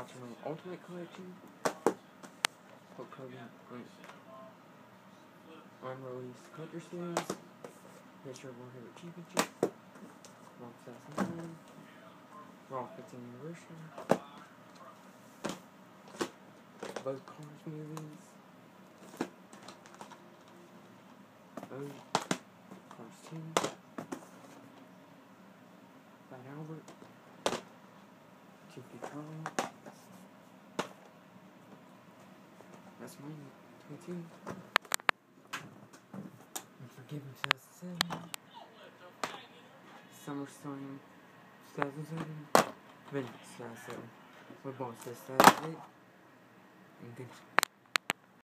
watching my Ultimate Collection, Hulk Hogan, unreleased Collector Series, Hitcher Warhammer Championship, Raw 2009, Raw 15th Anniversary, both Cars movies, Cars 2, Fat Albert, Chiefy Charlie. That's mine, 22. Unforgiven 2007. SummerSlam 2007. Vince 2007. Football 2008. And